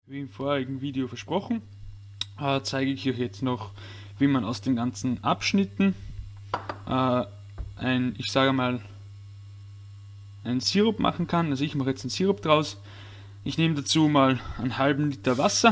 Wie im vorigen Video versprochen, zeige ich euch jetzt noch, wie man aus den ganzen Abschnitten ich sage mal, einen Sirup machen kann. Also ich mache jetzt einen Sirup draus. Ich nehme dazu mal einen halben Liter Wasser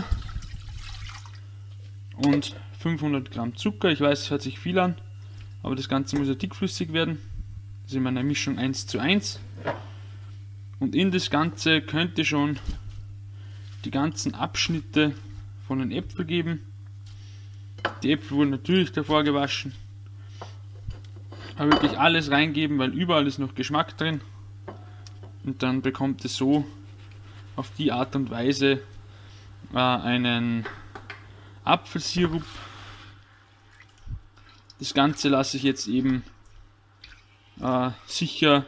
und 500 Gramm Zucker. Ich weiß, es hört sich viel an, aber das Ganze muss ja dickflüssig werden. Das ist immer eine Mischung 1:1. Und in das Ganze könnt ihr schon die ganzen Abschnitte von den Äpfeln geben. Die Äpfel wurden natürlich davor gewaschen. Aber wirklich alles reingeben, weil überall ist noch Geschmack drin. Und dann bekommt es so auf die Art und Weise einen Apfelsirup. Das Ganze lasse ich jetzt eben sicher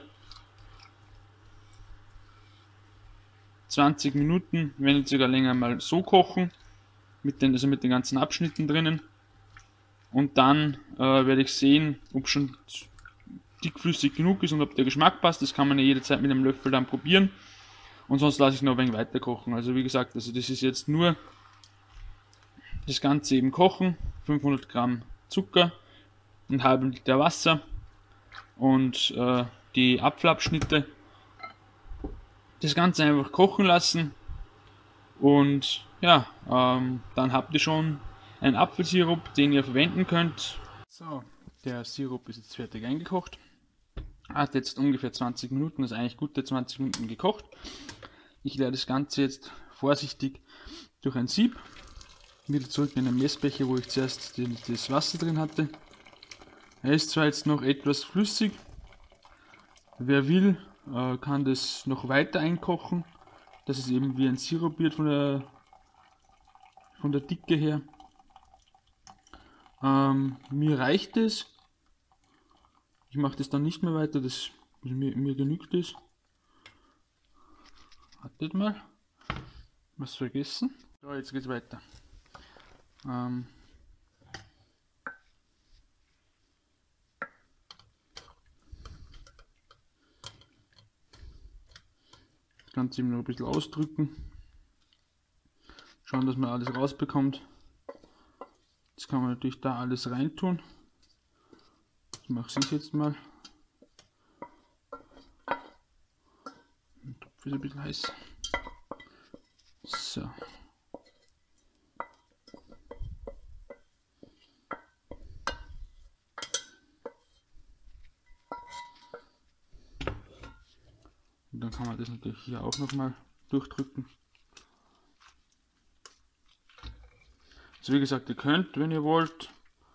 20 Minuten, wenn nicht sogar länger, mal so kochen, mit den ganzen Abschnitten drinnen. Und dann werde ich sehen, ob schon dickflüssig genug ist und ob der Geschmack passt. Das kann man ja jederzeit mit einem Löffel dann probieren. Und sonst lasse ich noch ein wenig weiter kochen. Also wie gesagt, das ist jetzt nur das Ganze eben kochen. 500 Gramm Zucker, einen halben Liter Wasser und die Apfelabschnitte. Das Ganze einfach kochen lassen. Und ja, dann habt ihr schon einen Apfelsirup, den ihr verwenden könnt. So, der Sirup ist jetzt fertig eingekocht. Hat jetzt ungefähr 20 Minuten, also eigentlich gute 20 Minuten gekocht. Ich leere das Ganze jetzt vorsichtig durch ein Sieb. Wieder zurück in den Messbecher, wo ich zuerst das Wasser drin hatte. Er ist zwar jetzt noch etwas flüssig. Wer will, kann das noch weiter einkochen, dass es eben wie ein Sirup wird von der Dicke her. Mir reicht es. Ich mache das dann nicht mehr weiter, mir genügt es. Wartet mal, was vergessen. So, jetzt geht's weiter. Das Ganze eben noch ein bisschen ausdrücken. Schauen, dass man alles rausbekommt. Jetzt kann man natürlich da alles reintun. Das mache ich jetzt mal. Der Topf ist ein bisschen heiß. So. Und dann kann man das natürlich hier auch nochmal durchdrücken. Also wie gesagt, ihr könnt, wenn ihr wollt,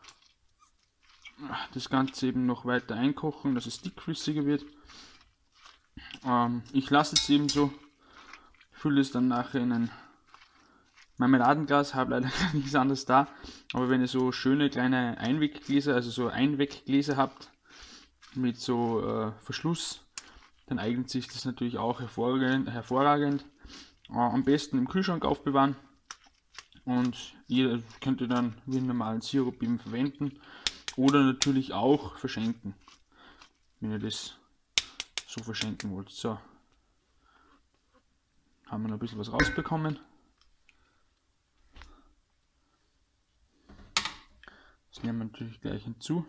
das Ganze eben noch weiter einkochen, dass es dickflüssiger wird. Ich lasse es eben so, fülle es dann nachher in ein Marmeladenglas, habe leider nichts anderes da, aber wenn ihr so schöne kleine Einweggläser, also so Einweggläser habt mit so Verschluss, dann eignet sich das natürlich auch hervorragend. Am besten im Kühlschrank aufbewahren und ihr könnt ihr dann wie einen normalen Sirup eben verwenden oder natürlich auch verschenken, wenn ihr das so verschenken wollt. So, haben wir noch ein bisschen was rausbekommen. Das nehmen wir natürlich gleich hinzu.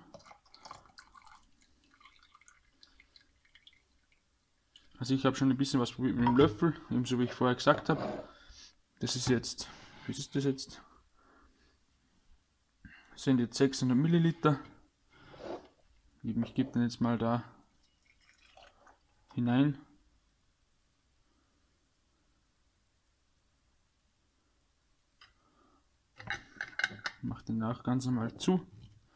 Also ich habe schon ein bisschen was probiert mit dem Löffel, ebenso wie ich vorher gesagt habe. Das ist jetzt, wie ist das jetzt? Das sind jetzt 600 Milliliter. Ich gebe den jetzt mal da hinein. Mache den auch ganz normal zu.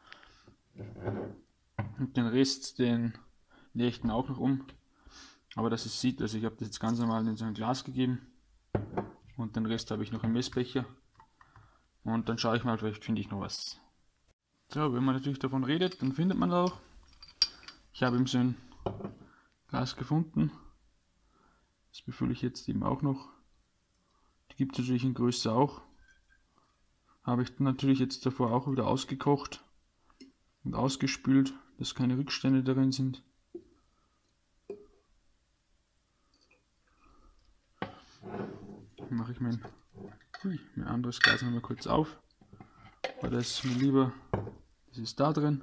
Und den Rest, den leere ich dann auch noch um. Aber dass es sieht, also ich habe das jetzt ganz normal in so ein Glas gegeben. Und den Rest habe ich noch im Messbecher. Und dann schaue ich mal, vielleicht finde ich noch was. So, wenn man natürlich davon redet, dann findet man auch. Ich habe eben so ein Glas gefunden. Das befülle ich jetzt eben auch noch. Die gibt es natürlich in Größe auch. Habe ich dann natürlich jetzt davor auch wieder ausgekocht und ausgespült, dass keine Rückstände darin sind. Dann mache ich mein Mein anderes Glas noch mal kurz auf, weil das ist mir lieber, das ist da drin.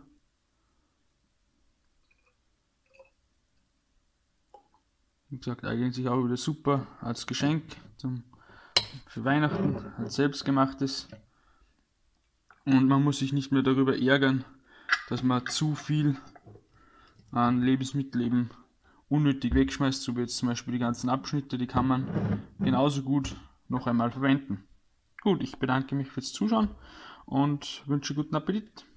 Wie gesagt, eignet sich auch wieder super als Geschenk für Weihnachten, als selbstgemachtes. Und man muss sich nicht mehr darüber ärgern, dass man zu viel an Lebensmitteln eben unnötig wegschmeißt, so wie jetzt zum Beispiel die ganzen Abschnitte, die kann man genauso gut noch einmal verwenden. Gut, ich bedanke mich fürs Zuschauen und wünsche guten Appetit.